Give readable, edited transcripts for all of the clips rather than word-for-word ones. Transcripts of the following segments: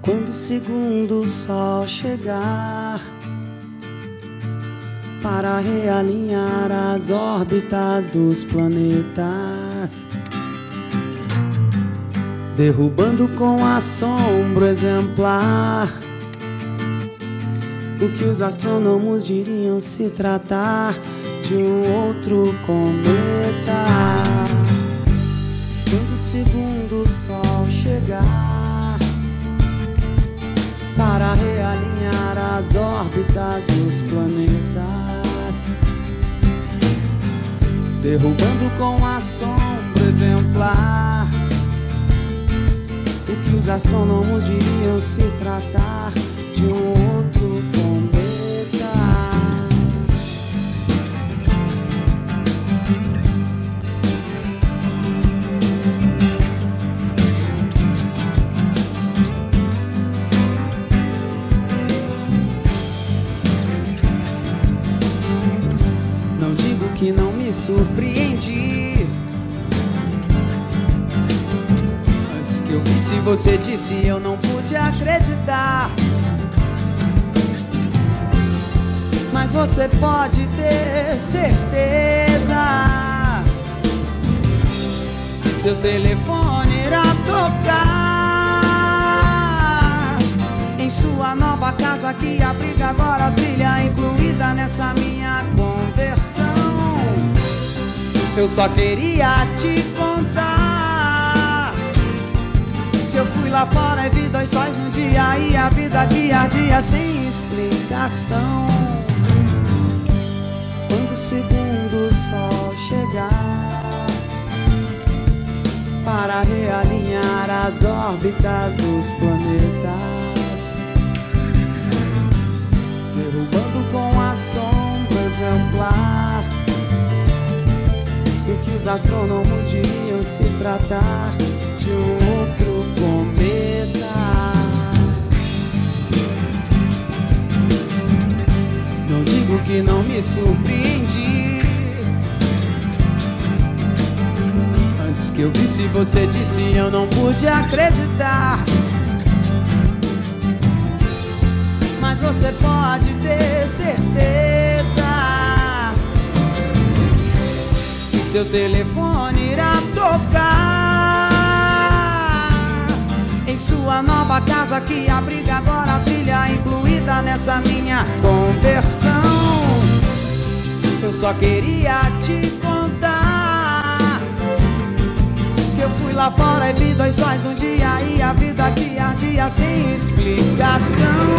Quando o segundo sol chegar para realinhar as órbitas dos planetas, derrubando com assombro exemplar o que os astrônomos diriam se tratar de um outro cometa. Quando o segundo sol chegar para realinhar as órbitas dos planetas, derrubando com assombro exemplar o que os astrônomos diriam se tratar de um outro cometa. Não digo que não me surpreendi. Antes que eu visse você disse, eu não pude acreditar. Mas você pode ter certeza que seu telefone irá tocar em sua nova casa que abriga agora a trilha incluída nessa minha conversão. Eu só queria te contar que eu fui lá fora e vi dois sóis no dia e a vida que ardia sem explicação. Quando o segundo sol chegar para realinhar as órbitas dos planetas, derrubando com assombro exemplar o que os astrônomos diriam se tratar de um outro cometa. Não digo que não me surpreendi. Antes que eu visse você disse, eu não pude acreditar. Mas você pode ter certeza que seu telefone irá tocar em sua nova casa que abriga agora a trilha incluída nessa minha conversão. Eu só queria te contar que eu fui lá fora e vi dois sóis no dia e a vida que ardia sem explicação.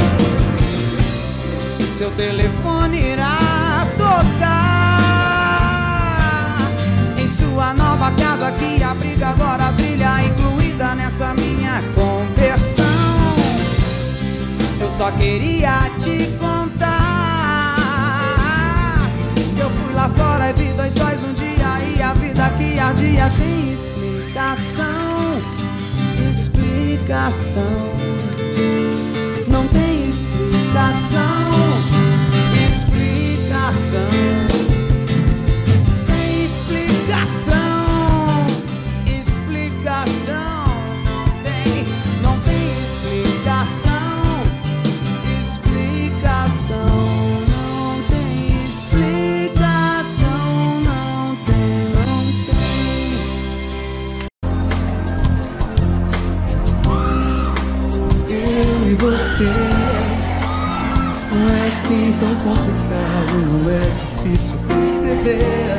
Seu telefone irá tocar em sua nova casa que abriga agora a trilha incluída nessa minha conversão. Eu só queria te contar que eu fui lá fora e vi dois sóis no dia e a vida que ardia sem explicação. Explicação. Não tem explicação. Explicação. Sem explicação. Explicação. Não tem explicação. Explicação. Não tem explicação. Não tem. Eu e você não é assim tão complicado, não é difícil perceber.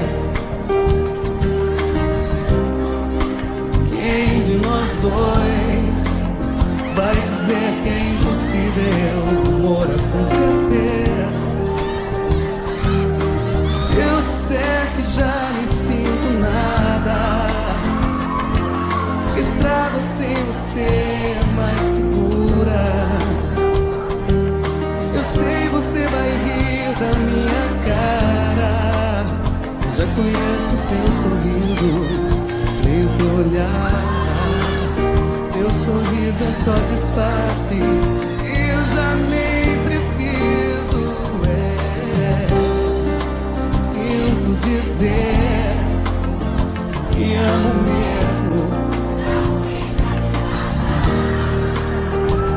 Quem de nós dois vai dizer que é impossível o amor acontecer? Se eu disser que já nem sinto nada, que a estrada sem você é mais segura, eu sei você vai rir da minha cara. Já conheço teu sorriso, leio teu olhar. Teu sorriso é só disfarce, eu já nem preciso. Sinto dizer que amo mesmo.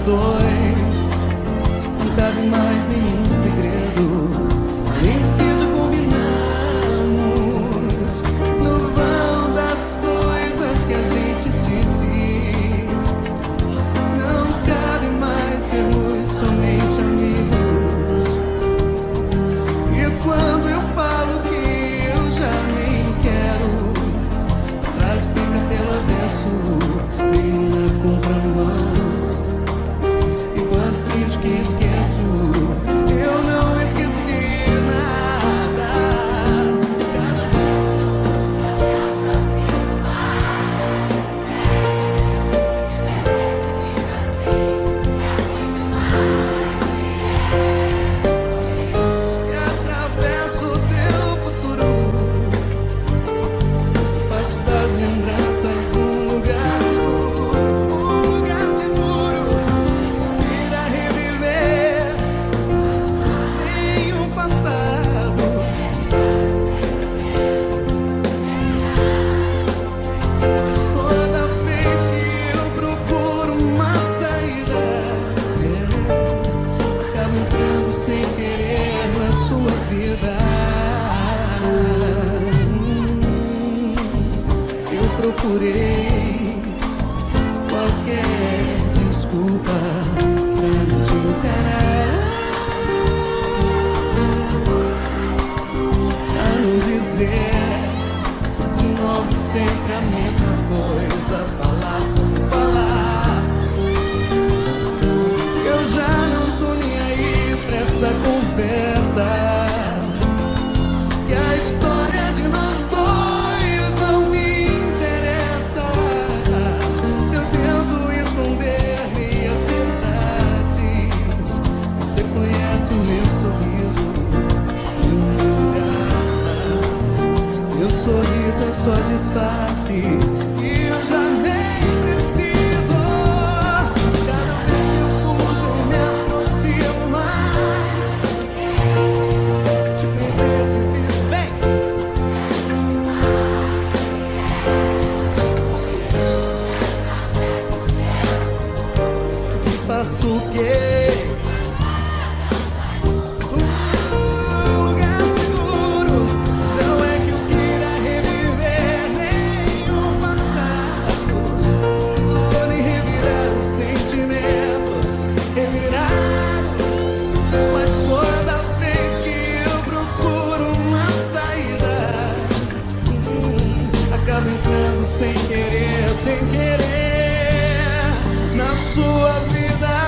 dois. Não cabe mais nenhum segredo, além do que já combinamos. No vão das coisas que a gente disse, não cabe mais sermos somente amigos. E quando eu falo que eu já nem quero, a frase fica pelo avesso, meio na contramão. E quando finge que esqueço, eu não esqueci nada. E atravesso o teu futuro, faço das lembranças um lugar seguro, ir a reviver nem o passado. Mas toda vez que eu procuro uma saída, acabo entrando sem querer na sua vida. Eu procurei qualquer desculpa pra não te encarar, pra não dizer de novo sempre a mesma coisa, falar sobre falar. Eu já não tô nem aí pra essa conversa, que a história de nós dois não me interessa. Se eu tento esconder minhas verdades, você conhece o meu sorriso e o meu olhar. Meu sorriso é só disfarce e eu já nem preciso. Cada vez que eu fujo eu me aproximo mais. Te perder de vista, vem! E faço o quê? Lugar seguro. Não é que eu queira reviver nem o passado, ou nem revirar o sentimento, revirar. Mas toda vez que eu procuro uma saída, acabo entrando sem querer na sua vida.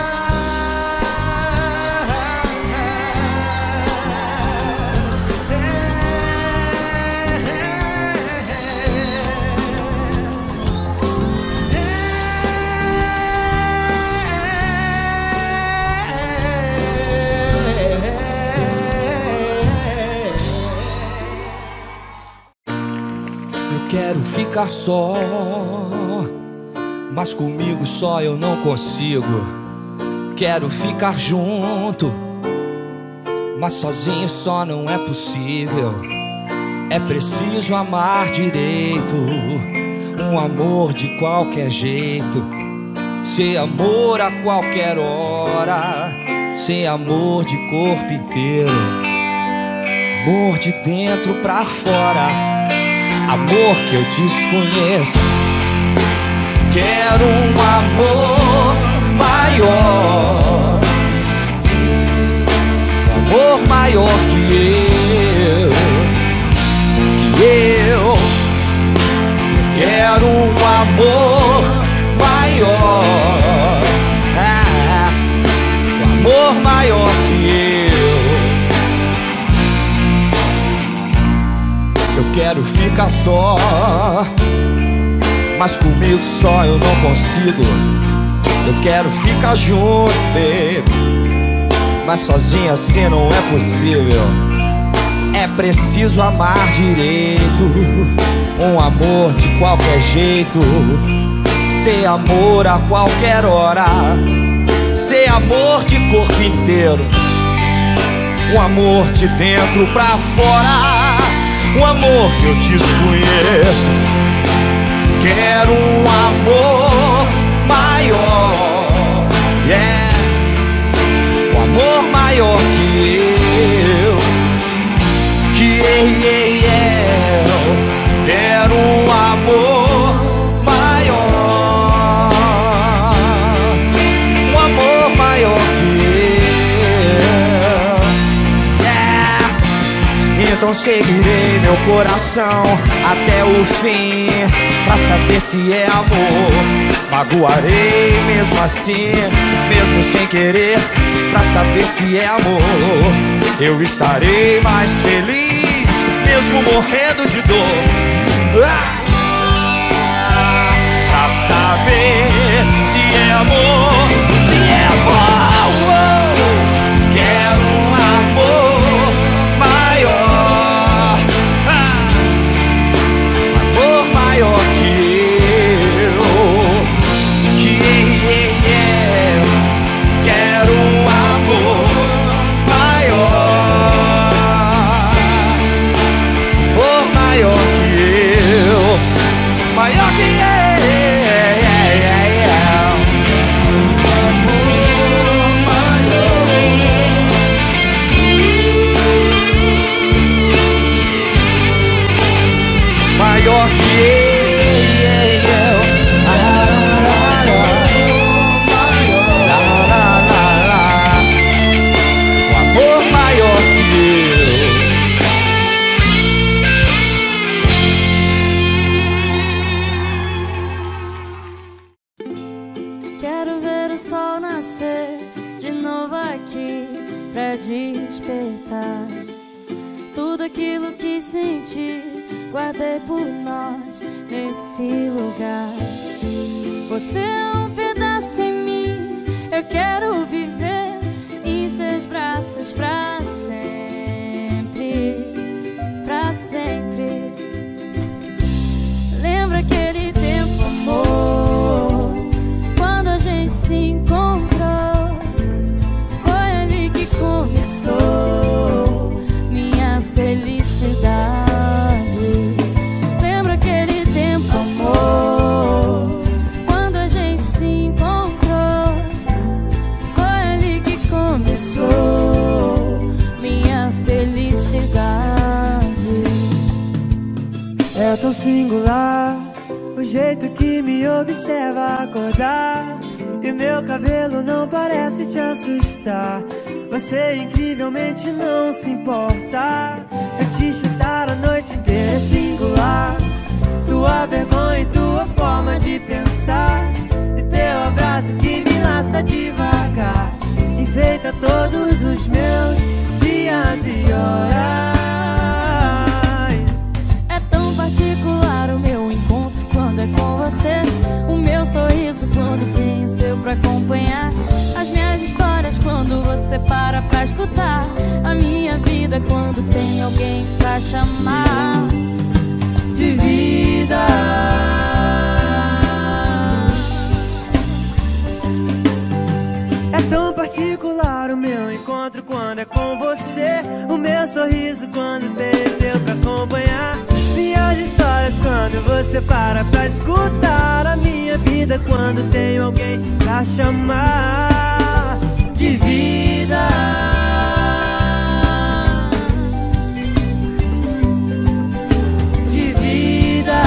Eu quero ficar só, mas comigo só eu não consigo. Quero ficar junto, mas sozinho só não é possível. É preciso amar direito, um amor de qualquer jeito, ser amor a qualquer hora, ser amor de corpo inteiro, amor de dentro pra fora, amor que eu desconheço. Quero um amor maior, um amor maior que eu. Quero um amor maior, um amor maior que eu. Eu quero ficar só, mas comigo só eu não consigo. Eu quero ficar junto, baby, mas sozinho assim não é possível. É preciso amar direito, um amor de qualquer jeito, ser amor a qualquer hora, ser amor de corpo inteiro, um amor de dentro pra fora, um amor que eu desconheço. Quero um amor maior, Yeah, o amor maior que eu, que eu quero um amor maior, um amor maior que eu. Yeah. Então seguirei meu coração até o fim, pra saber se é amor. Magoarei mesmo assim, mesmo sem querer, pra saber se é amor. Eu estarei mais feliz, mesmo morrendo de dor, pra saber se é amor, se é amor. Quero um amor maior, amor maior que eu, que eu quero um amor maior, amor maior que eu, maior que eu. Maior que eu, um amor maior que eu. Quero ver o sol nascer de novo aqui pra despertar tudo aquilo que senti. Guardei por nós nesse lugar. Você é um pedaço em mim. Eu quero viver em seus braços pra sempre, pra sempre. Lembra aquele tempo, amor, quando a gente se encontrou? Foi ali que começou minha felicidade. É tão singular o jeito que me observa acordar, e meu cabelo não parece te assustar. Você incrivelmente não se importa se eu te chutar a noite inteira. É singular tua vergonha e tua forma de pensar, e teu abraço que me laça devagar, enfeita todos os meus dias e horas. Particular o meu encontro quando é com você, o meu sorriso quando tenho seu pra acompanhar, as minhas histórias quando você para pra escutar, a minha vida quando tem alguém pra chamar de vida. É tão particular o meu encontro quando é com você, o meu sorriso quando tenho teu pra acompanhar, minhas histórias quando você para pra escutar, a minha vida quando tenho alguém pra chamar de vida. De vida.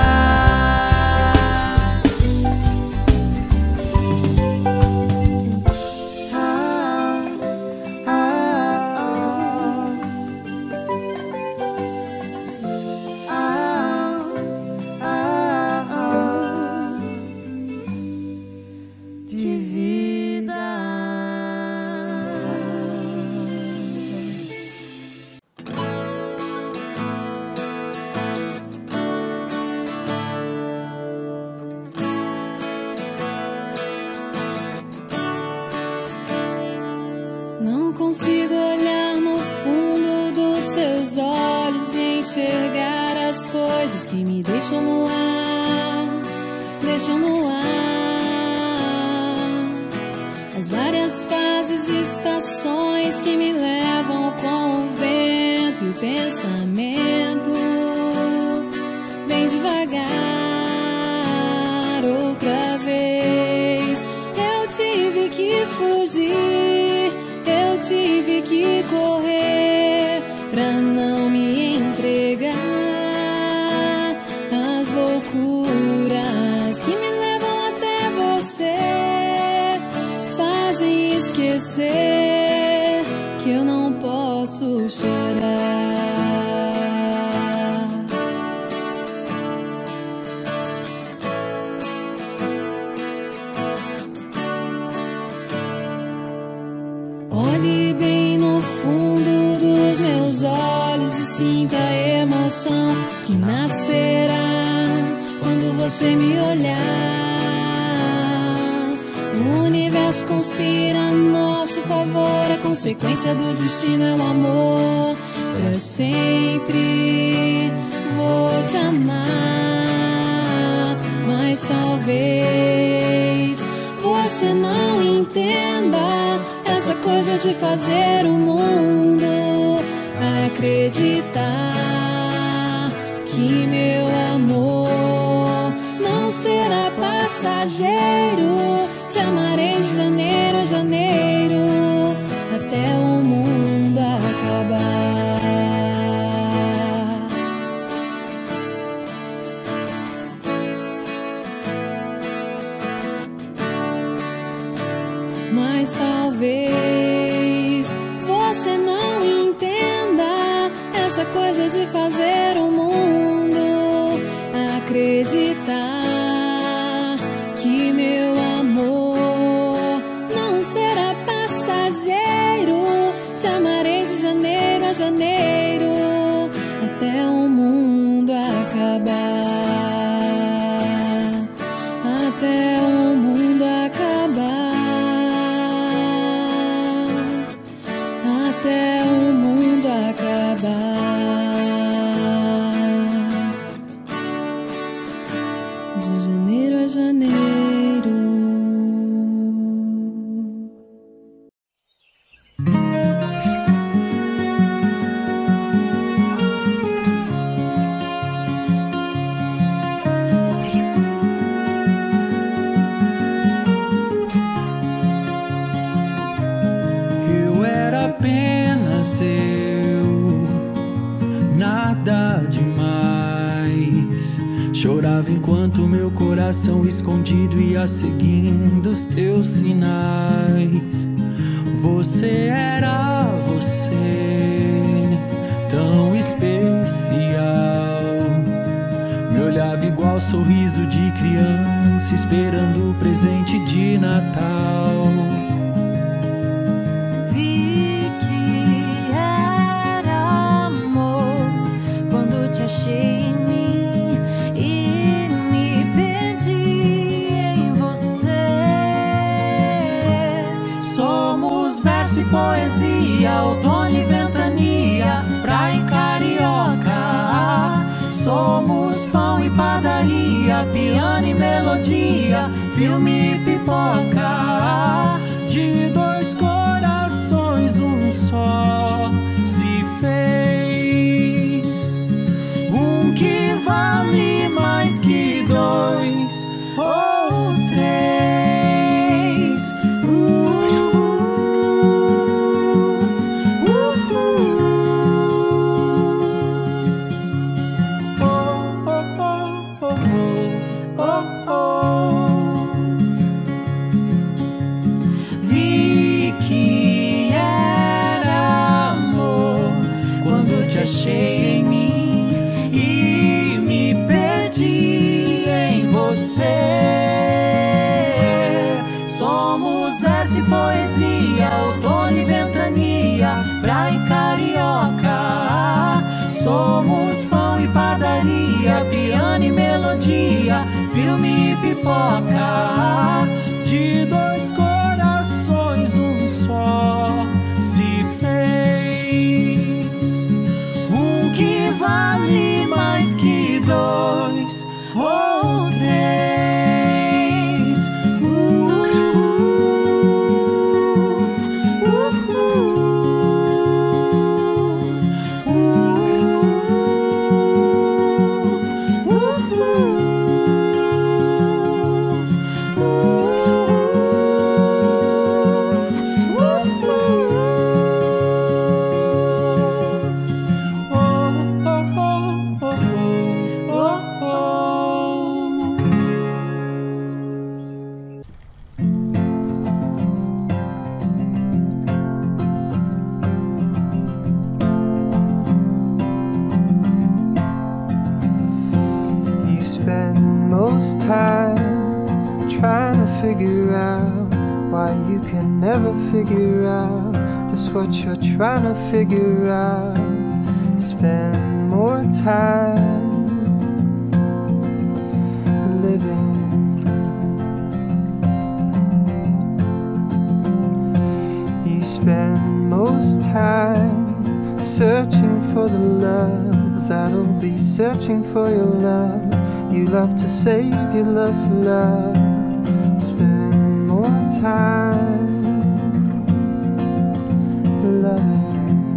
Não consigo olhar no fundo dos seus olhos e enxergar as coisas que me deixam no ar, deixam no ar. As várias fases e estações que me levam com o vento e o pensamento, bem devagar. Outra vez eu tive que Olhe bem no fundo dos meus olhos e sinta a emoção que nascerá quando você me olhar. O universo conspira a nosso favor, a consequência do destino é o amor. Pra sempre vou te amar, mas talvez você não entenda essa coisa de fazer o mundo acreditar que meu amor não será passageiro. Te amarei de janeiro a janeiro até o mundo acabar. Mas talvez você não entenda essa coisa de fazer o mundo acreditar que meu amor não será passageiro. Te amarei de janeiro a janeiro até o mundo acabar. Até o mundo acabar. Até o mundo acabar. De janeiro a janeiro. Eu era apenas eu, nada demais. Chorava enquanto meu coração escondido ia seguindo os teus sinais. Você era você, tão especial. Me olhava igual sorriso de criança, esperando o presente de Natal. Vi que era amor quando te achei em mim e me perdi em você. Somos verso e poesia, outono e ventania, praia e carioca. Somos pão e padaria, piano e melodia, filme e pipoca. De dois corações um só se fez, um que vale mais que dois ou três. Vi que era amor quando te achei em mim e me perdi em você. Somos verso e poesia, outono e ventania, praia e carioca. Somos pão e padaria, piano e melodia, filme e pipoca. De dois corações um só se fez, um que vale mais que dois ou três. most time trying to figure out why you can never figure out just what you're trying to figure out. Spend more time living. You spend most time searching for the love that'll be searching for your love. You love to save your love for love. Spend more time loving.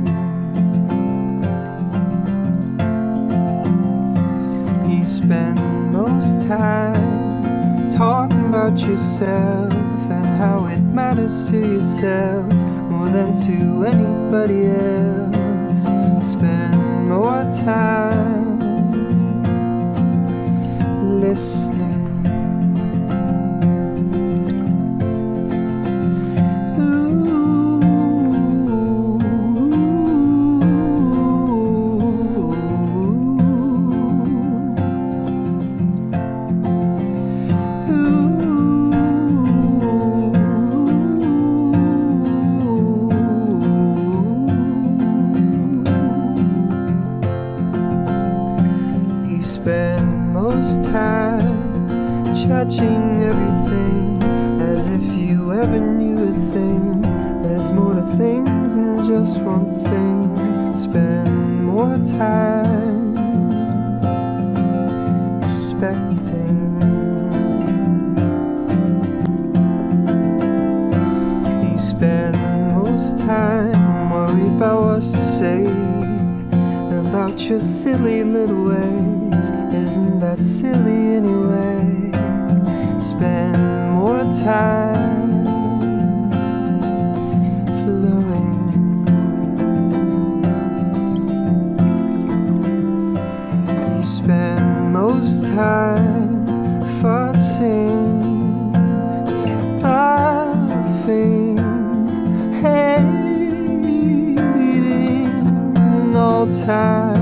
You spend most time talking about yourself and how it matters to yourself more than to anybody else. Spend more time listening. Judging everything as if you ever knew a thing. There's more to things than just one thing. Spend more time respecting. You spend most time worried about what to say about your silly little ways. Isn't that silly anyway? Spend more time flowing. You spend most time fussing, laughing, hating all time.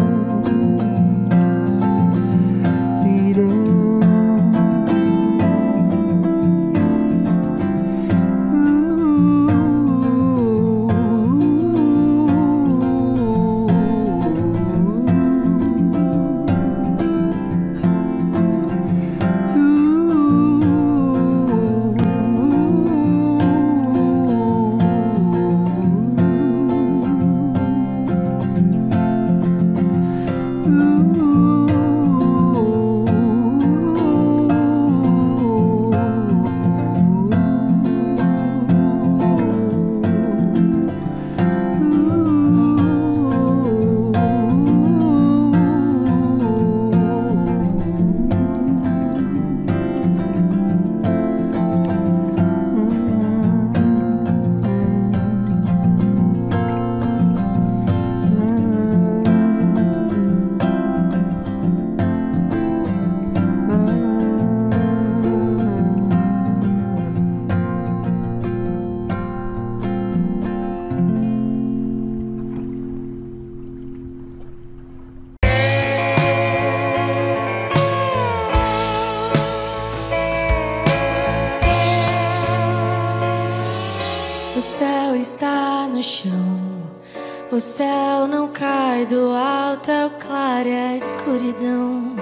O céu não cai do alto, é o claro e a escuridão.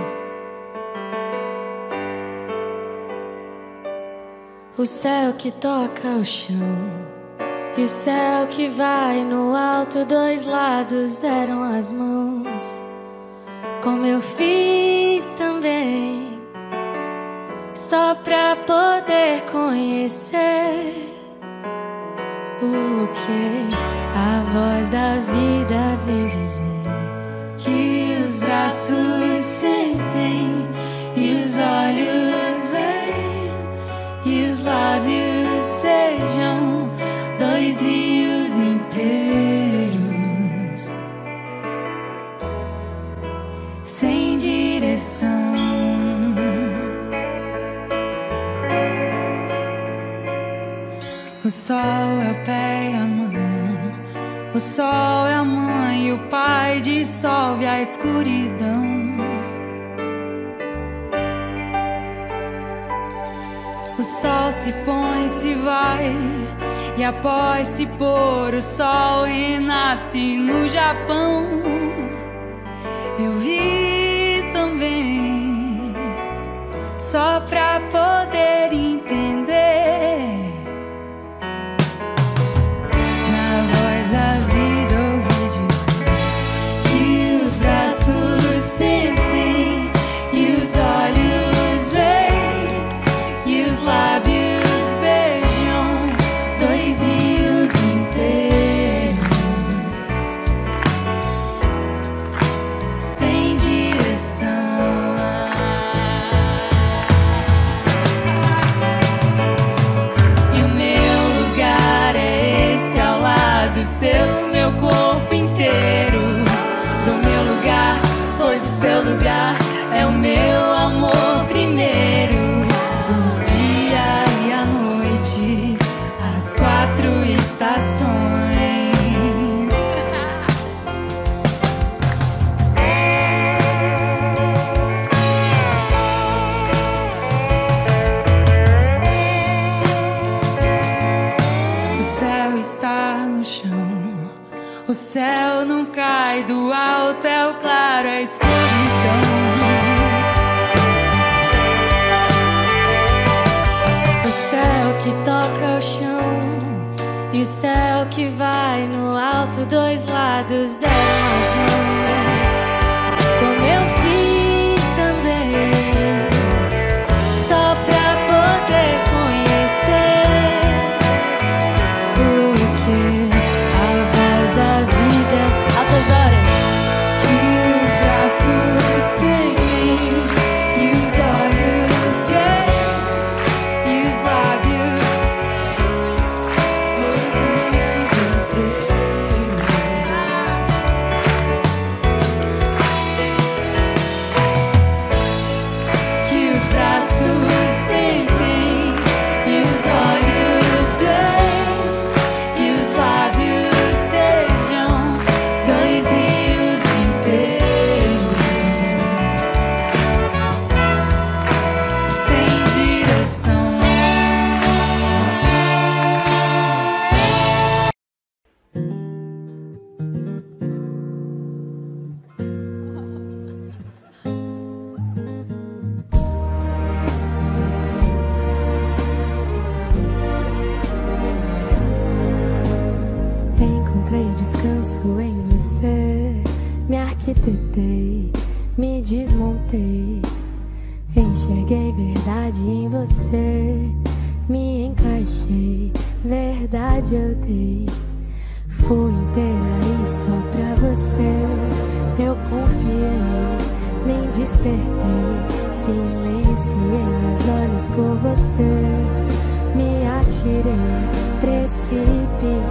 O céu que toca o chão e o céu que vai no alto, dois lados deram as mãos, como eu fiz também, só pra poder conhecer o que a voz da vida vem dizer. Que os braços sentem e os olhos veem e os lábios sejam dois rios inteiros sem direção. O sol é o pé e a mão, o sol é a mãe e o pai dissolve a escuridão. O sol se põe, se vai, e após se pôr o sol renasce no Japão. Eu vi também, só pra poder entender. Na voz da vida ouvi dizer que os braços sentem e os olhos veem e os lábios beijam dois rios inteiros sem direção. E o meu lugar é esse ao lado seu, meu corpo inteiro do meu lugar, pois o seu lugar é o meu amor primeiro. O dia e a noite, as 4 estações. O céu está no chão, o céu não cai do alto, é o claro, é a escuridão. O céu que toca o chão e o céu que vai no alto, dois lados deram as mãos, como eu fiz também, só pra poder conhecer. Porque a voz da vida, altas horas, que os braços seguem e os olhos veem e os lábios dois rios inteiros. Que os braços sentem e os olhos veem e os lábios sejam dois rios inteiros sem direção. Encontrei descanso em você, me arquitetei, me desmontei, enxerguei verdade em você, me encaixei, verdade eu dei, fui inteira e só pra você eu confiei, nem despertei, silenciei meus olhos por você, me atirei, precipitei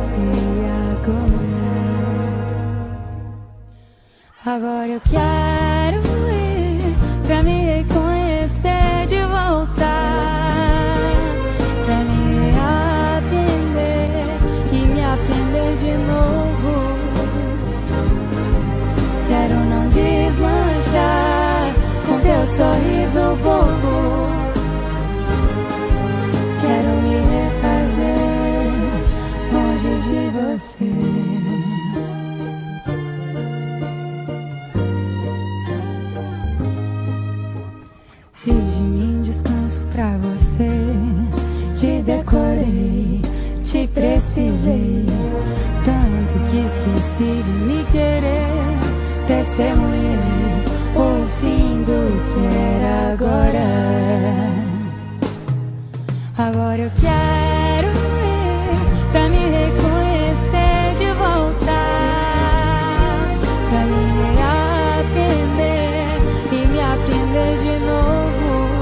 agora eu quero ir pra me reconhecer de volta, pra me reaprender e me aprender de novo. Quero não desmanchar com teu sorriso bobo, quero me refazer longe de você. Fiz de mim descanso pra você, te decorei, te precisei, tanto que esqueci de me querer, testemunhei o fim do que era agora. Agora eu quero ir pra me reconhecer de volta, pra me reaprender e me aprender de novo.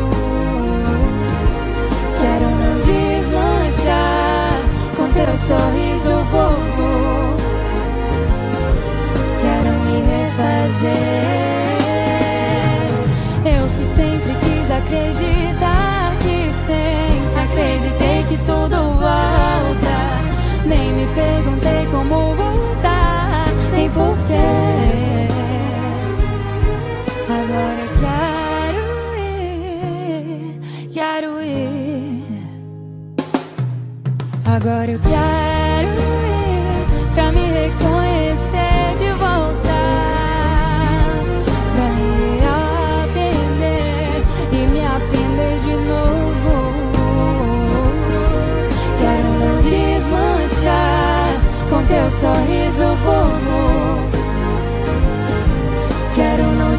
Quero não desmanchar com teu sorriso bobo, quero me refazer. Eu que sempre quis acreditar, que sempre acreditei que tudo volta, nem me perguntei como voltar, nem porquê. Agora quero ir, quero ir.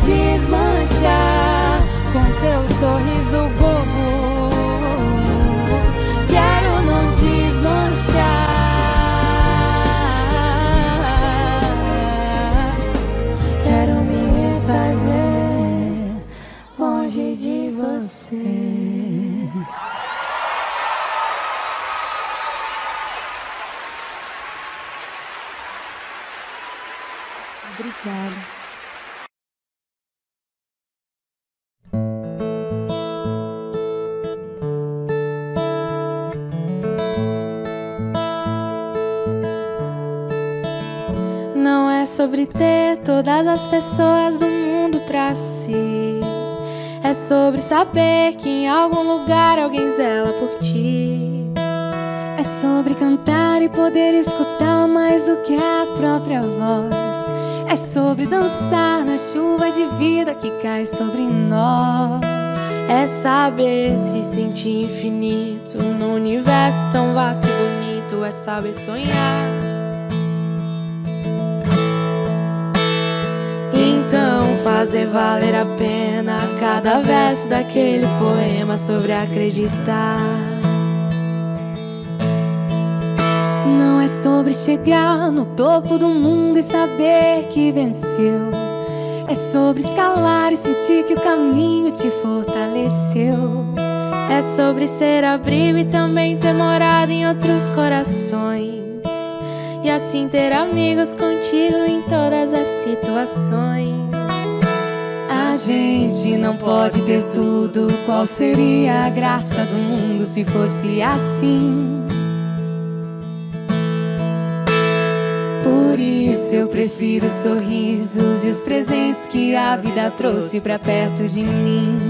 desmanchar com teu sorriso bobo. Quero não desmanchar. Quero me refazer longe de você. Obrigada. Não é sobre ter todas as pessoas do mundo pra si. É sobre saber que em algum lugar alguém zela por ti. É sobre cantar e poder escutar mais do que a própria voz. É sobre dançar na chuva de vida que cai sobre nós. É saber se sentir infinito num universo tão vasto e bonito. É saber sonhar. Então fazer valer a pena cada verso daquele poema sobre acreditar. Não é sobre chegar no topo do mundo e saber que venceu. É sobre escalar e sentir que o caminho te fortaleceu. É sobre ser abrigo e também ter morado em outros corações. E assim ter amigos contigo em todas as situações. A gente não pode ter tudo. Qual seria a graça do mundo se fosse assim? Por isso eu prefiro os sorrisos e os presentes que a vida trouxe pra perto de mim.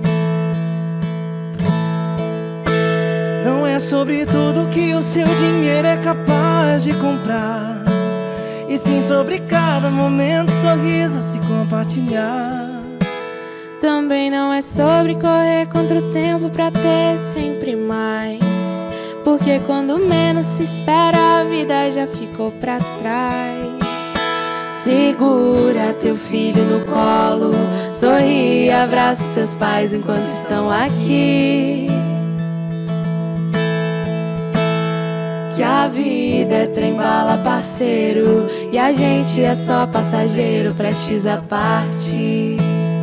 Não é sobre tudo que o seu dinheiro é capaz de comprar, e sim sobre cada momento, sorriso a se compartilhar. Também não é sobre correr contra o tempo pra ter sempre mais, porque quando menos se espera a vida já ficou pra trás. Segura teu filho no colo, sorri e abraça seus pais enquanto estão aqui. Que a vida é trem-bala, parceiro, e a gente é só passageiro, prestes a partir.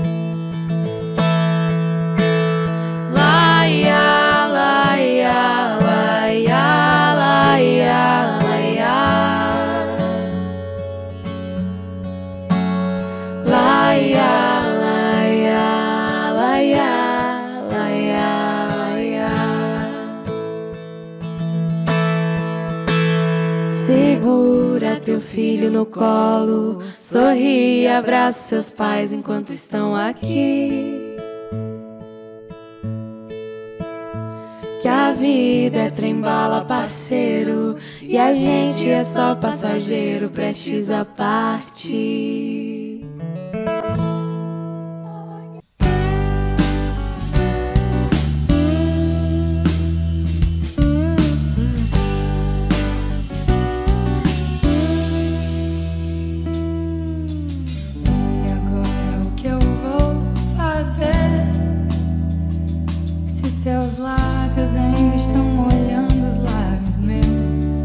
Laia, laia, laia, laia, laia. Laia, laia, laia, laia, laia. Segura teu filho no colo, sorri e abraça seus pais enquanto estão aqui. Que a vida é trem-bala, parceiro, e a gente é só passageiro, prestes a partir. Seus lábios ainda estão molhando os lábios meus,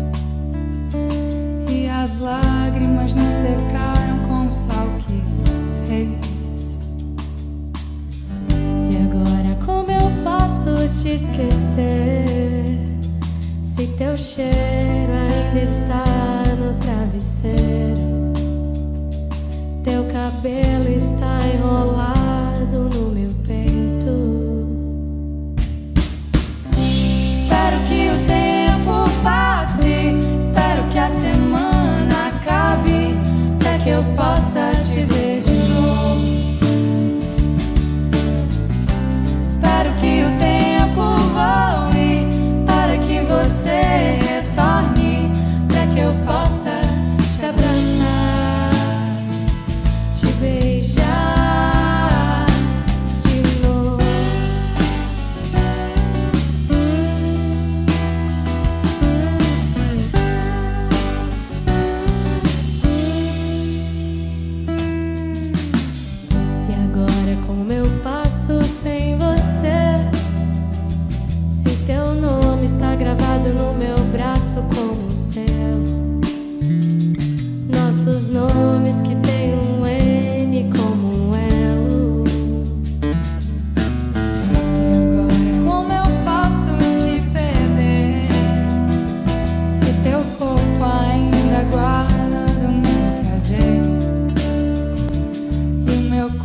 e as lágrimas não secaram com o sol que fez. E agora como eu posso te esquecer, se teu cheiro ainda está no travesseiro, teu cabelo está enrolado no meu peito. Espero que o tempo passe, espero que a semana acabe, pra que eu possa te ver de novo. Espero que o tempo voe, para que você retorne, pra que eu possa te abraçar, te beijar.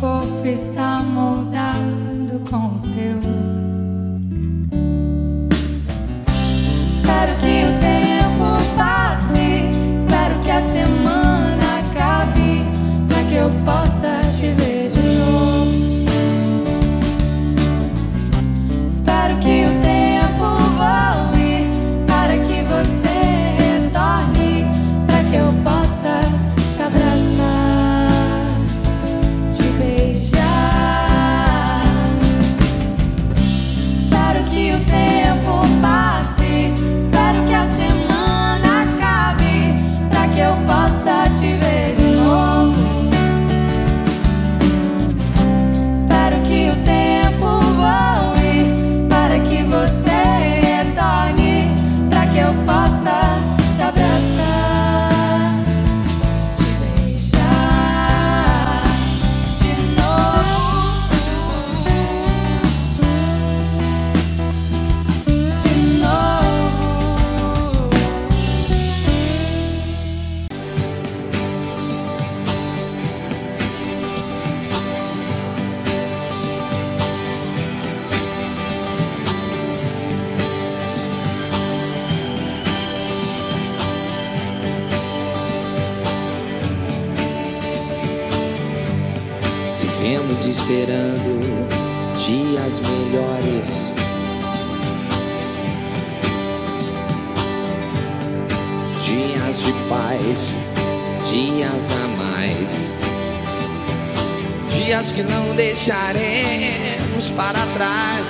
corpo está moldado com o teu. Espero que o tempo passe, espero que a semana acabe, pra que eu possa te ver de novo. Espero que o tempo voe, para que você retorne, pra que eu possa te abraçar, te beijar. Espero que o tempo passe, espero que a semana acabe, pra que eu possa te ver de novo. Espero que o tempo voe, para que você retorne, pra que eu possa te abraçar, te beijar de novo, de novo. Vivemos esperando dias melhores, dias de paz, dias a mais, dias que não deixaremos para trás.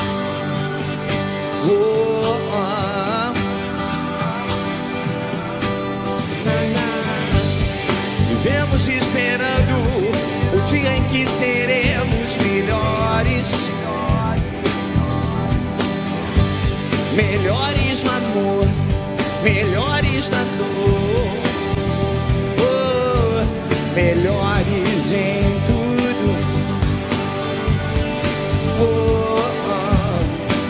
Oh, oh. Vivemos esperando o dia em que seremos melhores, melhores no amor, melhores na dor, oh, melhores em tudo. Oh, oh.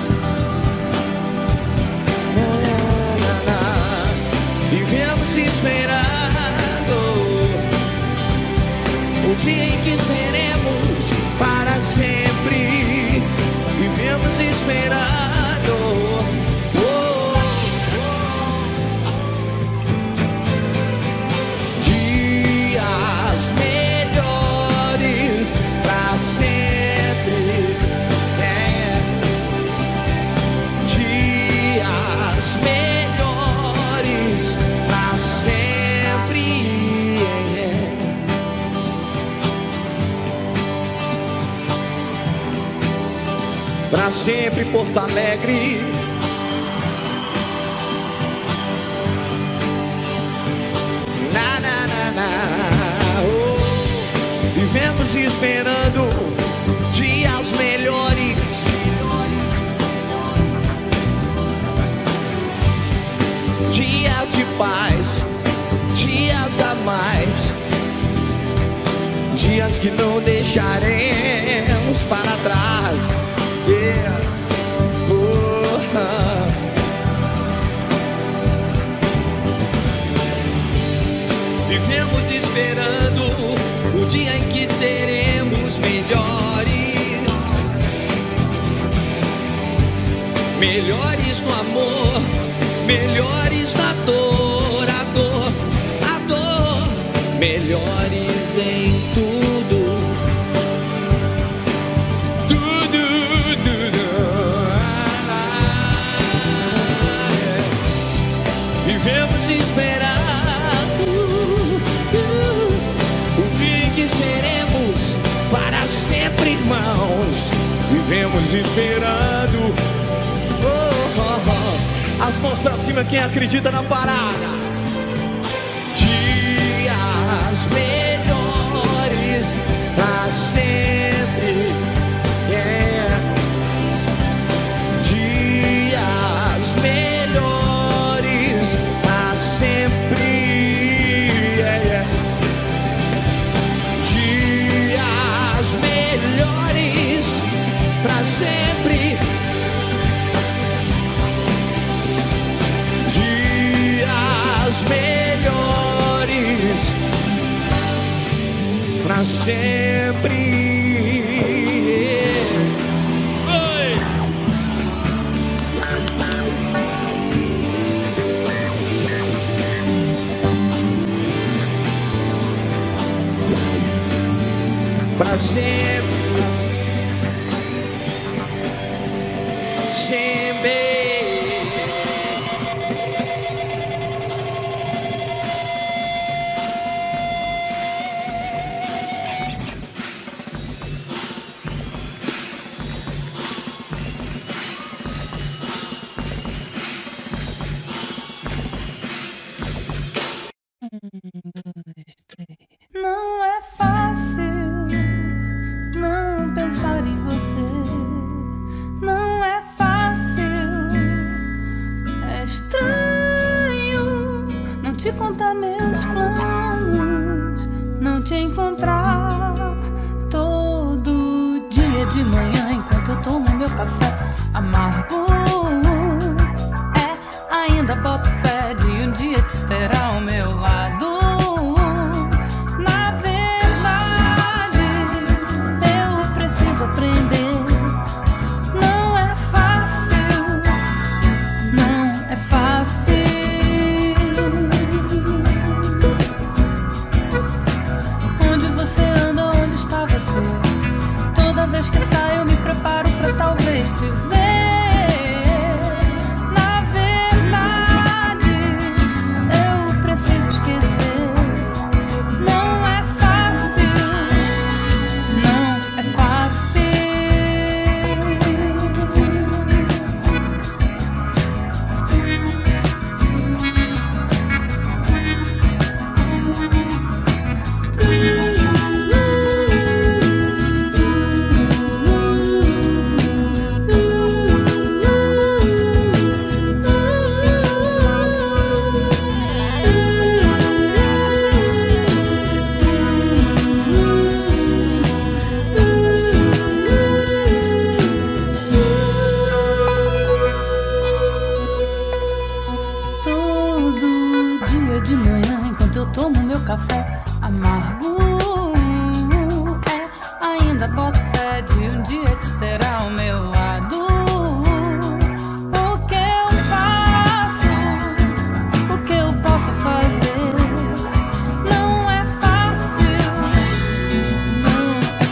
Na, na, na. Vivemos esperando o dia em que seremos para sempre. Vivemos esperando dias melhores para sempre. Dias melhores para sempre. Pra sempre Porto Alegre. Na, na, na, na. Oh. Vivemos esperando dias melhores, dias de paz, dias a mais, dias que não deixaremos para trás. Yeah. Oh, oh. Vivemos esperando o dia em que seremos melhores, melhores no amor, melhores na dor, a dor, a dor, melhores em tudo. Vivemos esperando o dia em que seremos para sempre irmãos. Vivemos esperando. Oh, oh, oh. As mãos pra cima quem acredita na parada. Dias melhores pra sempre. Yeah. Dias melhores pra sempre. Yeah, yeah. Dias melhores pra sempre. Dias melhores sempre. Pra sempre, sempre. Não é fácil não pensar em você. Não é fácil. É estranho não te contar meus planos, não te encontrar todo dia de manhã enquanto eu tomo meu café amargo. Ainda boto fé de um dia te ter ao meu lado. Na verdade, eu preciso aprender. Não é fácil, não é fácil. Onde você anda, onde está você? Toda vez que saio eu me preparo pra talvez te ver. De manhã, enquanto eu tomo meu café amargo, ainda boto fé de um dia te ter ao meu lado. O que eu faço, o que eu posso fazer? Não é fácil, não é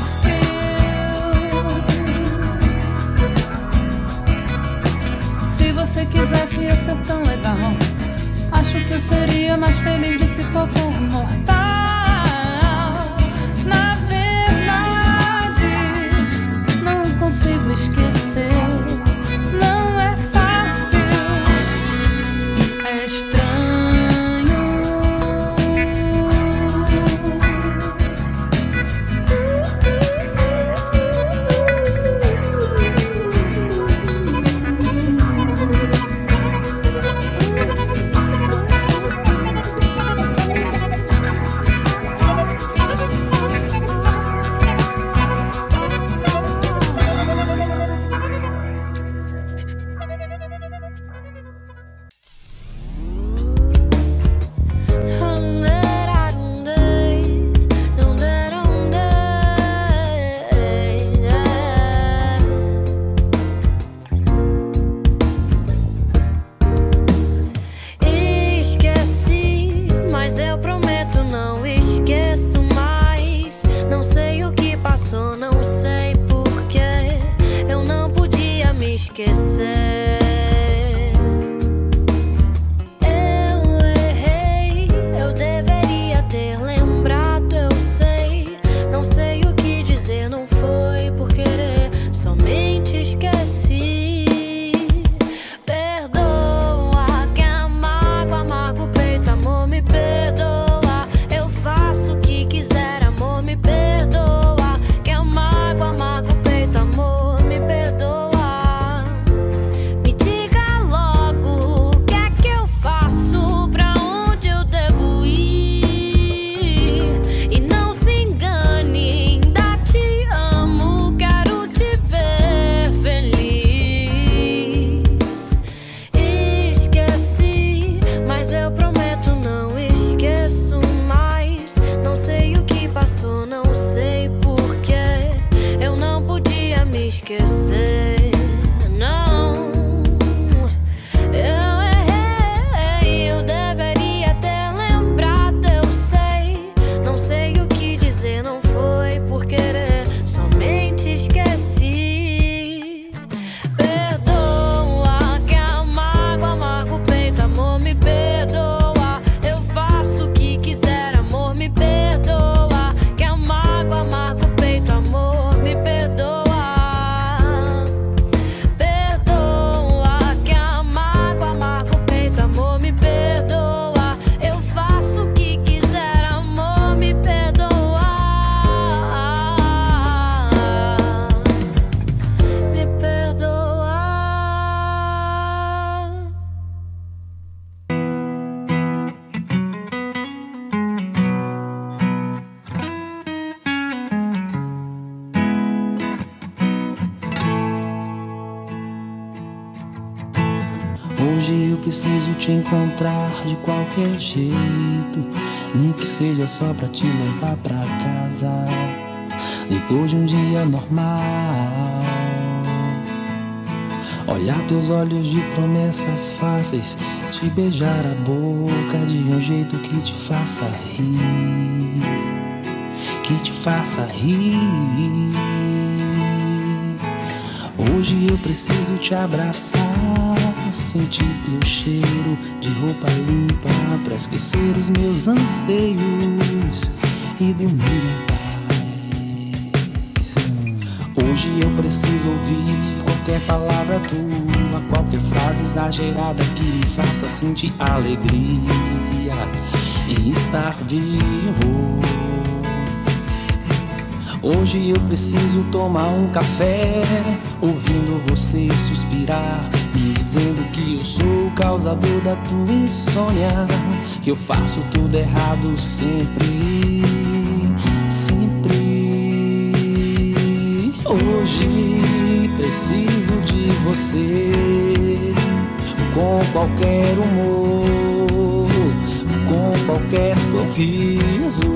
fácil. Se você quisesse ia ser tão legal. Acho que eu seria mais feliz do que qualquer mortal. Na verdade, não consigo esquecer. Não é fácil, é estranho. preciso te encontrar de qualquer jeito, nem que seja só pra te levar pra casa, depois de um dia normal. Olhar teus olhos de promessas fáceis, te beijar a boca de um jeito que te faça rir, que te faça rir. Hoje eu preciso te abraçar, sentir teu cheiro de roupa limpa, pra esquecer os meus anseios e dormir em paz. Hoje eu preciso ouvir qualquer palavra tua, qualquer frase exagerada que me faça sentir alegria em estar vivo. Hoje eu preciso tomar um café, ouvindo você suspirar, me dizendo que eu sou o causador da tua insônia, que eu faço tudo errado sempre, sempre. Hoje preciso de você, com qualquer humor, com qualquer sorriso.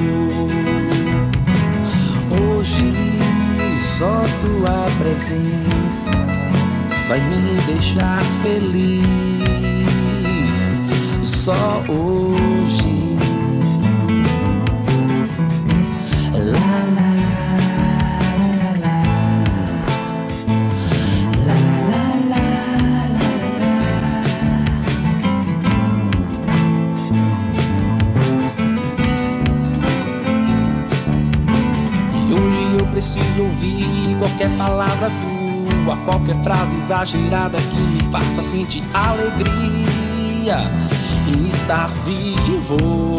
Hoje só tua presença vai me deixar feliz. Só hoje. La la la la la la la preciso ouvir qualquer palavra tua, qualquer frase exagerada que me faça sentir alegria em estar vivo.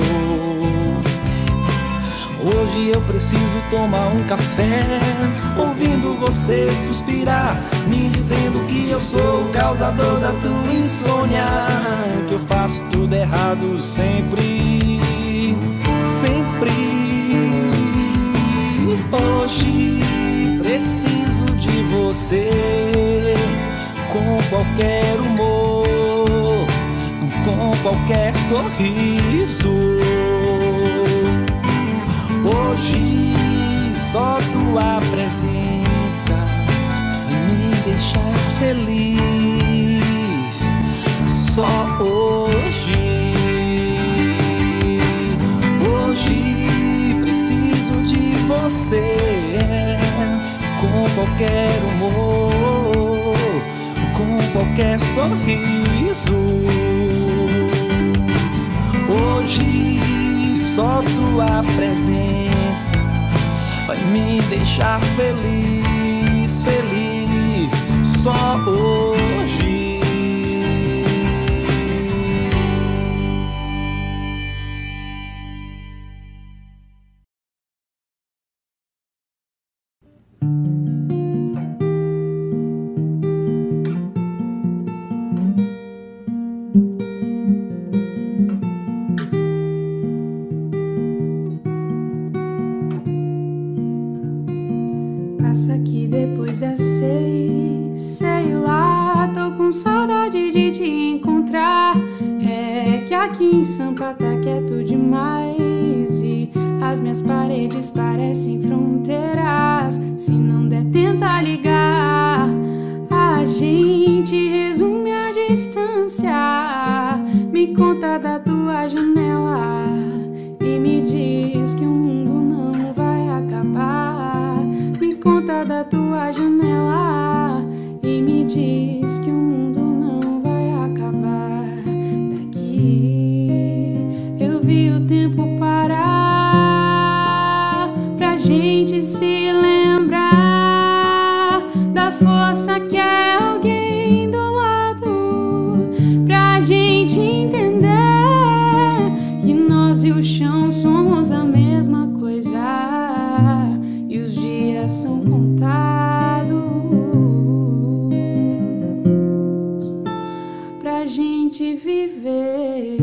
Hoje eu preciso tomar um café, ouvindo você suspirar, me dizendo que eu sou o causador da tua insônia, que eu faço tudo errado sempre, sempre. Hoje preciso de você, com qualquer humor, com qualquer sorriso. Hoje só tua presença vai me deixar feliz. Só hoje. Hoje você, com qualquer humor, com qualquer sorriso. Hoje só tua presença vai me deixar feliz, feliz. Só hoje. Passa aqui depois das 6, sei lá, tô com saudade de te encontrar. É que aqui em Sampa tá quieto demais e as minhas paredes parecem fronteiras. Se não der, tenta ligar. A gente resume a distância. Me conta da tua janela e me diz que o mundo não vai acabar. Me conta da tua janela e me diz que o mundo não vai acabar. Daqui eu vi o tempo parar pra gente se lembrar da força que é alguém do lado, pra gente entender que nós e o chão somos a mesma coisa e os dias são contados pra gente viver.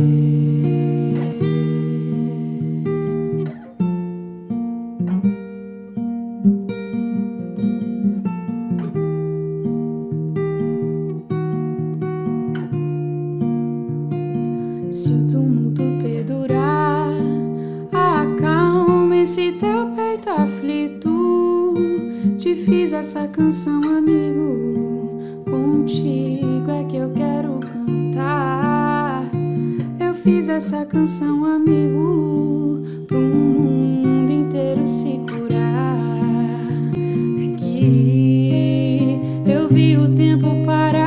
aflito, te fiz essa canção, amigo. Contigo é que eu quero cantar. Eu fiz essa canção, amigo, pro mundo inteiro se curar. É que eu vi o tempo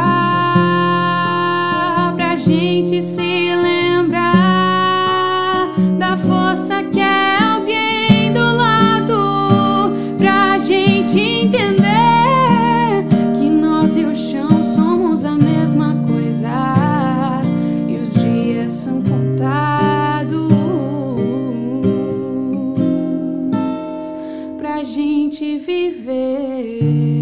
parar pra gente se lembrar da força que é alguém do lado, pra gente entender que nós e o chão somos a mesma coisa e os dias são contados pra gente viver.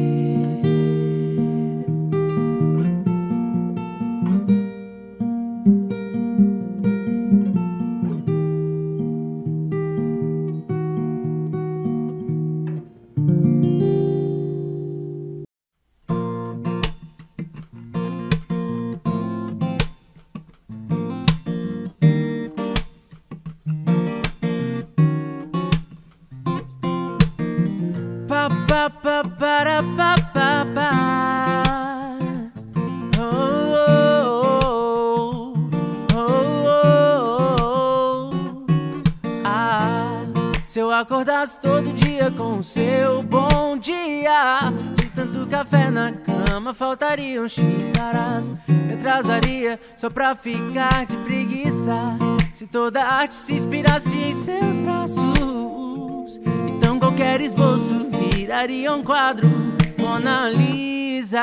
Se eu acordasse todo dia com o seu bom dia, de tanto café na cama faltariam xícaras. Me atrasaria só pra ficar de preguiça. Se toda arte se inspirasse em seus traços, então qualquer esboço viraria um quadro Mona Lisa.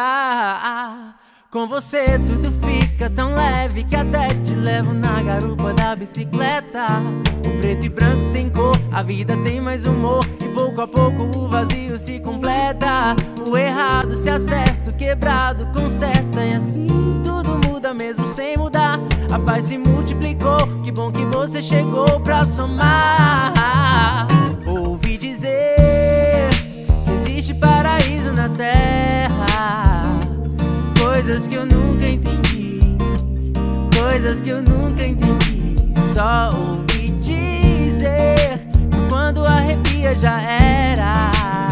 Com você tudo fica tão leve que até te levo na garupa da bicicleta. O preto e branco tem cor, a vida tem mais humor, e pouco a pouco o vazio se completa. O errado se acerta, o quebrado conserta, e assim tudo muda mesmo sem mudar. A paz se multiplicou, que bom que você chegou pra somar. Ouvi dizer que existe paraíso na terra, coisas que eu nunca entendi, coisas que eu nunca entendi. Só ouvi dizer que quando arrepia já era,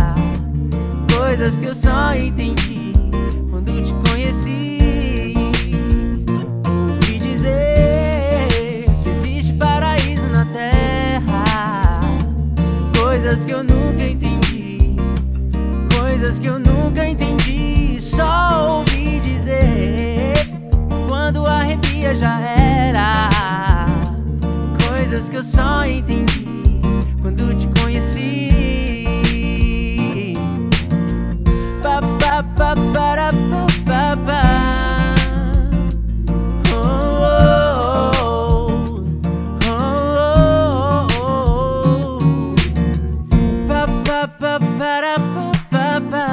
coisas que eu só entendi quando te conheci. Ouvi dizer que existe paraíso na terra, coisas que eu nunca entendi, coisas que eu nunca entendi. Só ouvi dizer, quando arrepia já era, coisas que eu só entendi quando te conheci. Pa pa pa para pa pa pa. Oh oh oh oh oh. Pa pa pa para pa pa pa.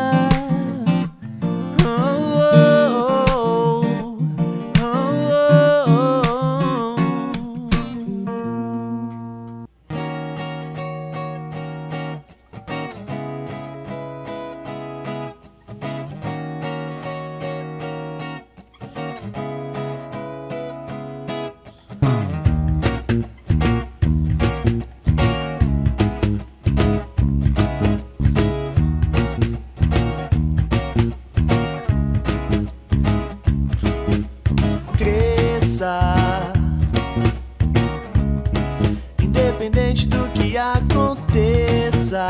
Independente do que aconteça,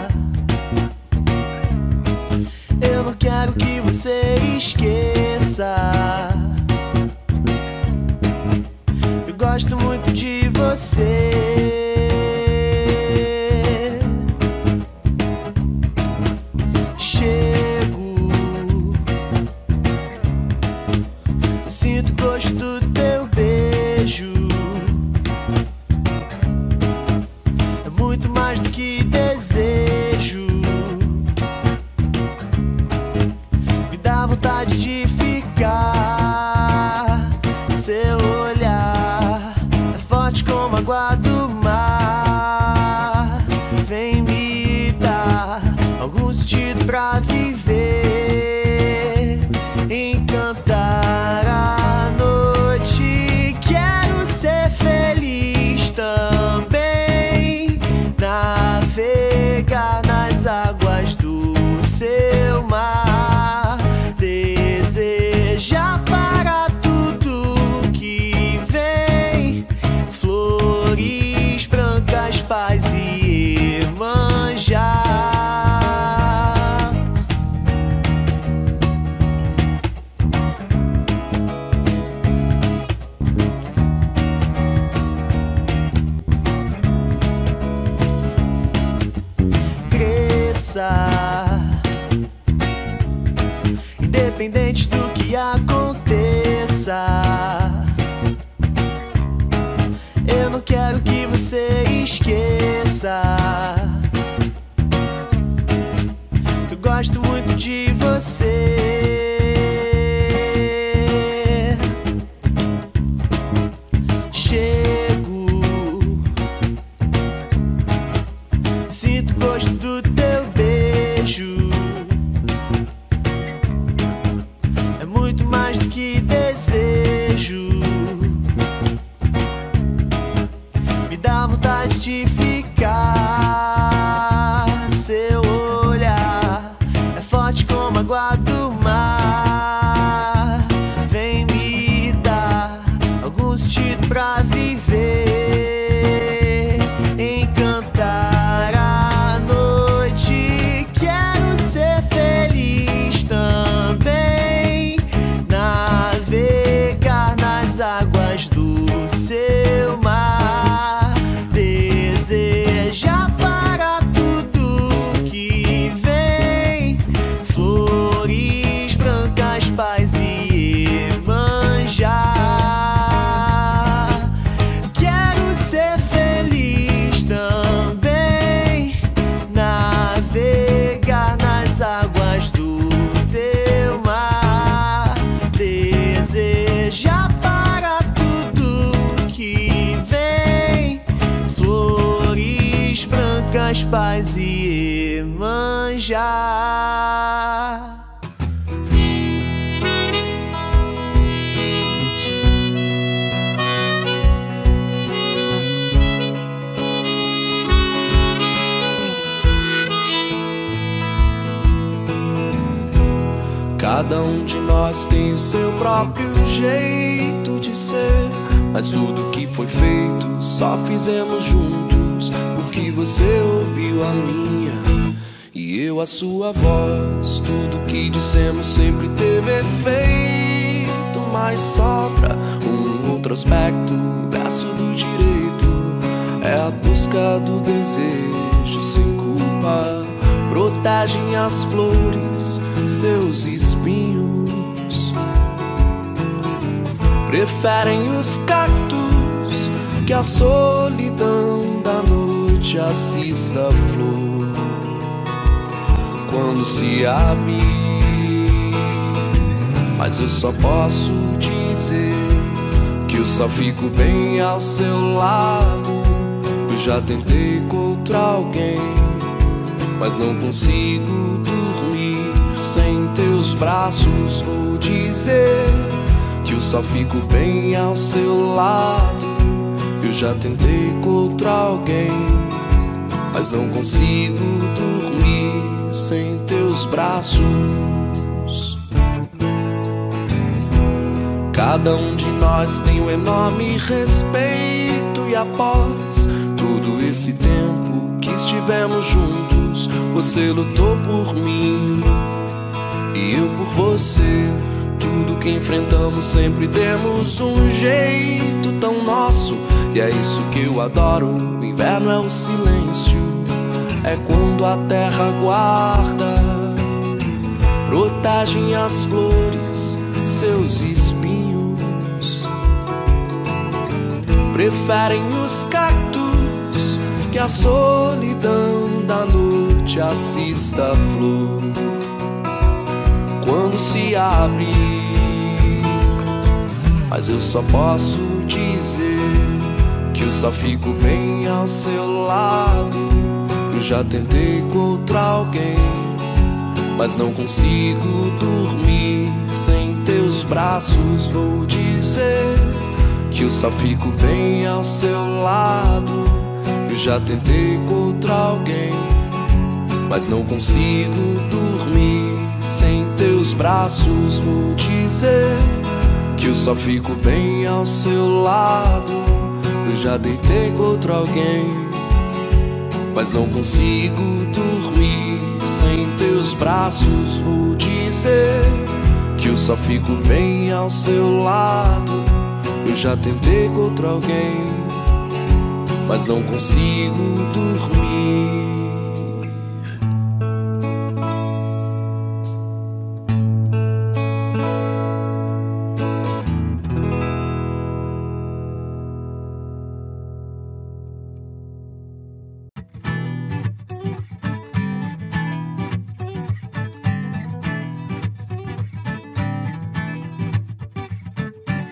eu não quero que você esqueça. Eu gosto muito de você. Chego, sinto o gosto do teu beijo. É muito mais do que desejo. Me dá vontade de ficar. Seu olhar é forte como a água do mar. Vem me dar algum sentido pra viver, encantar a noite. Quero ser feliz também, navegar independente do que aconteça. Eu não quero que você esqueça que eu gosto muito de você. Chego, sinto o gosto do teu beijo. É muito mais do que desejo. Me dá vontade de ficar. Seu olhar é forte como a água do mar. Vem me dar algum sentido pra viver, encantar a noite. Quero ser feliz também, navegar nas águas do seu mar, desejar para tudo que vem, flores brancas, paz e Iemanjá. Quero ser feliz também, navegar nas águas do teu mar, desejar para tudo que vem, flores brancas, paz e Iemanjá. Cada um de nós tem o seu próprio jeito de ser, mas tudo que foi feito só fizemos juntos, porque você ouviu a minha e eu a sua voz. Tudo que dissemos sempre teve efeito, mas sobra um outro aspecto. O verso do direito é a busca do desejo sem culpa. Protegem as flores, seus espinhos. Preferem os cactos que a solidão da noite assista a flor quando se abre. Mas eu só posso dizer que eu só fico bem ao seu lado. Eu já tentei com outra alguém, mas não consigo dormir sem teus braços. Vou dizer que eu só fico bem ao seu lado. Eu já tentei com outra alguém, mas não consigo dormir sem teus braços. Cada um de nós tem um enorme respeito, e após todo esse tempo que estivemos juntos, você lutou por mim e eu por você. Tudo que enfrentamos sempre demos um jeito tão nosso, e é isso que eu adoro. O inverno é o silêncio, é quando a terra guarda. Protegem as flores, seus espinhos. Preferem os cactos que a solidão da noite assista a flor quando se abre. Mas eu só posso dizer que eu só fico bem ao seu lado. Eu já tentei com outra alguém, mas não consigo dormir sem teus braços. Vou dizer que eu só fico bem ao seu lado. Eu já tentei com outra alguém, mas não consigo dormir sem teus braços. Vou dizer que eu só fico bem ao seu lado. Eu já deitei com outro alguém, mas não consigo dormir sem teus braços. Vou dizer que eu só fico bem ao seu lado. Eu já tentei com outro alguém, mas não consigo dormir.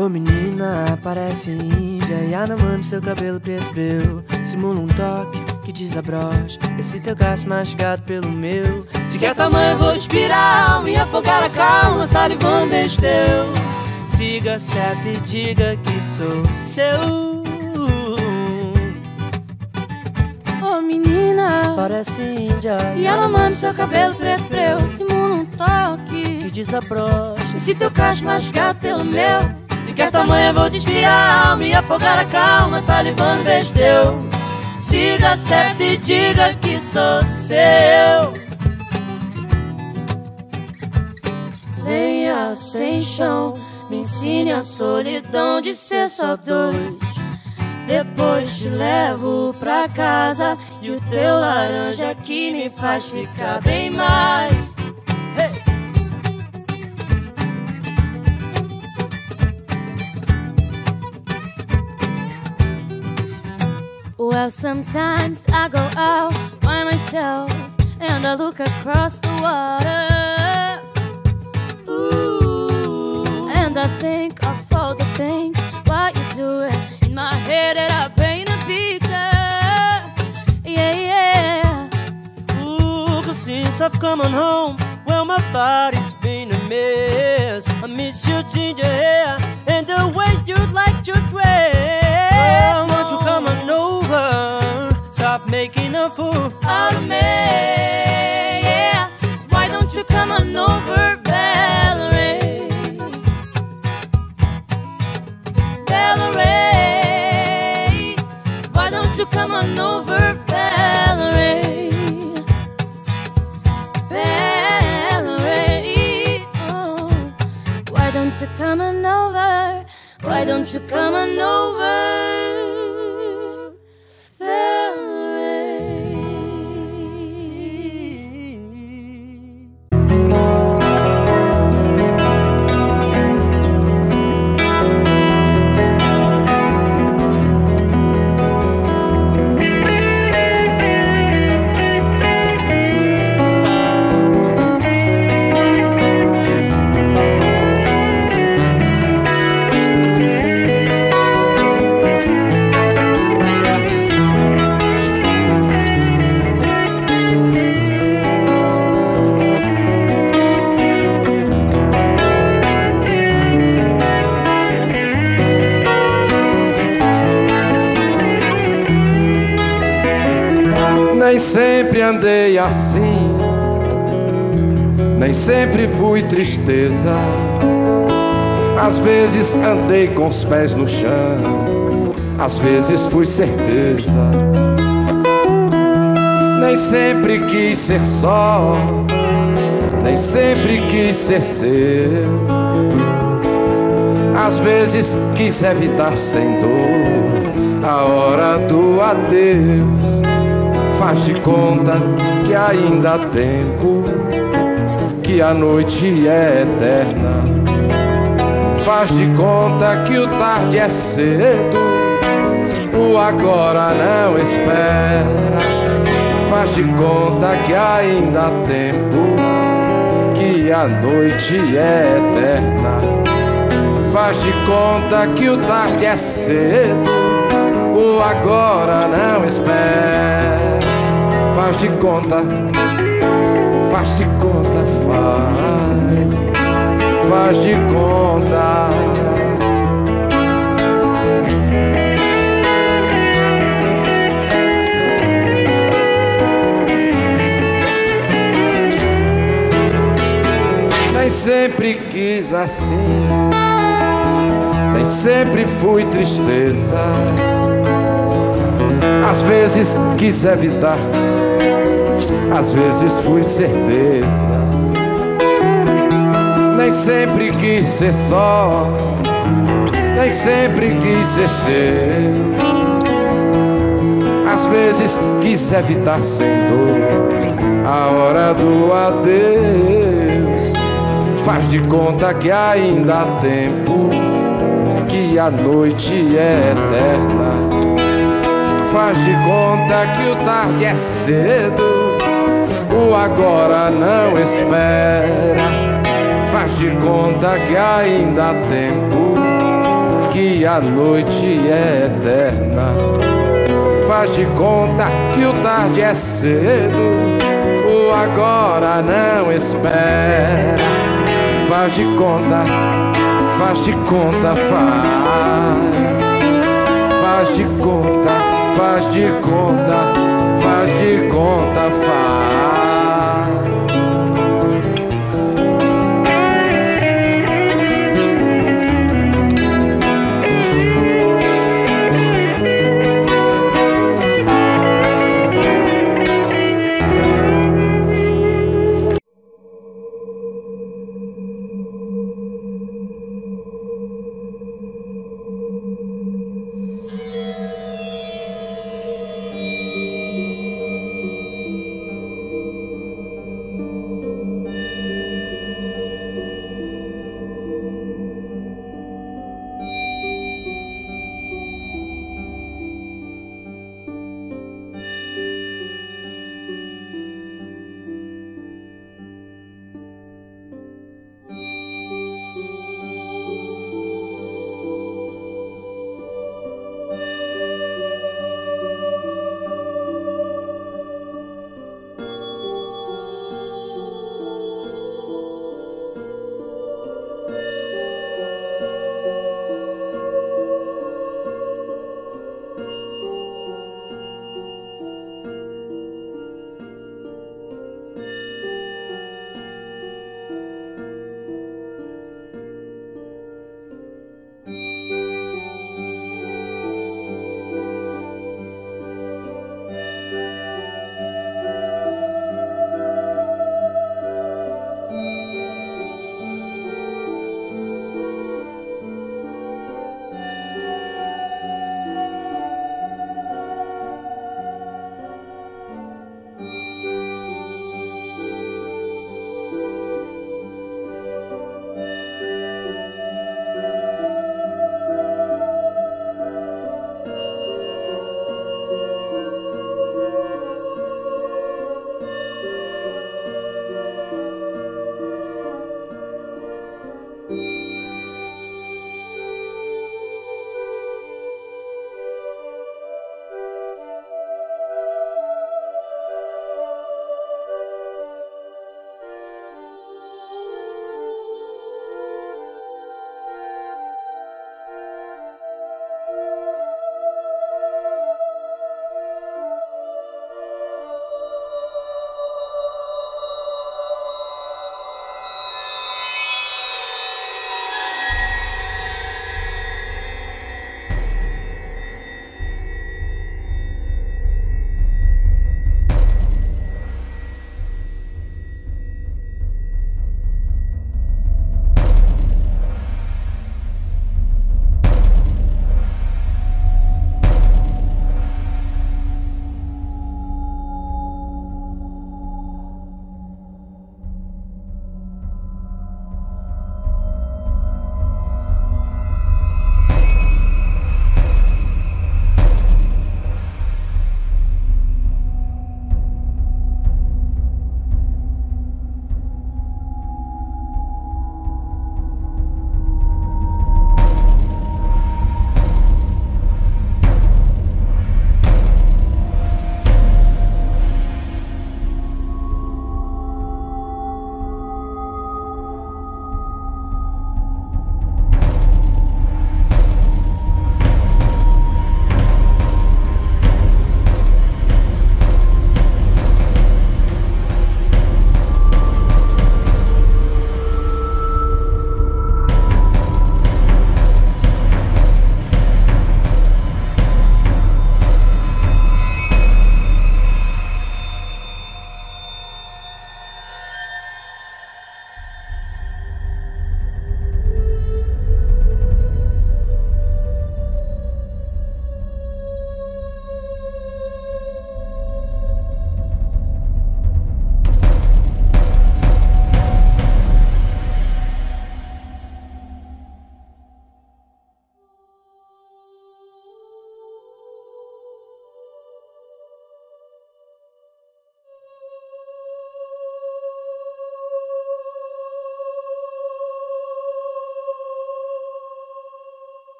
Ô menina, parece índia e anamando seu cabelo preto breu. Simula um toque que desabrocha esse teu braço mastigado pelo meu. Se quer tamanho eu vou te inspirar, me afogar a calma, salivando beijo teu. Siga certo e diga que sou seu. Ô menina, parece índia e ela manda seu cabelo preto breu. Simula um toque que desabrocha esse teu cacho mastigado pelo meu. Se quer tamanho eu vou te inspirar, me afogar a calma, salivando beijo teu. Siga certo e diga que sou seu. Venha sem chão, me ensine a solidão de ser só dois. Depois te levo pra casa e o teu laranja aqui me faz ficar bem mais. Hey! Well, sometimes I go out by myself and I look across the water. Ooh. And I think of all the things what you're doing. In my head that I paint a picture. Yeah, yeah. Ooh, 'cause since I've come on home, well, my body's been a mess. I miss your ginger hair and the way you like to dress. Well, won't you come on over? Stop making a fool out of me, yeah. Why don't you come on over, Valerie? Valerie, why don't you come on over, Valerie? Valerie, oh. Why don't you come on over? Why don't you come on over? Nem sempre andei assim, nem sempre fui tristeza. Às vezes andei com os pés no chão, às vezes fui certeza. Nem sempre quis ser só, nem sempre quis ser seu. Às vezes quis evitar sem dor a hora do adeus. Faz de conta que ainda há tempo, que a noite é eterna. Faz de conta que o tarde é cedo, o agora não espera. Faz de conta que ainda há tempo, que a noite é eterna. Faz de conta que o tarde é cedo, o agora não espera. Faz de conta, faz de conta, faz de conta. Nem sempre quis assim, nem sempre fui tristeza. Às vezes quis evitar, às vezes fui certeza. Nem sempre quis ser só, nem sempre quis ser seu. Às vezes quis evitar sem dor a hora do adeus. Faz de conta que ainda há tempo, que a noite é eterna. Faz de conta que o tarde é cedo, o agora não espera. Faz de conta que ainda há tempo, que a noite é eterna. Faz de conta que o tarde é cedo, o agora não espera. Faz de conta, faz de conta, faz de conta, faz de conta, faz de conta, faz.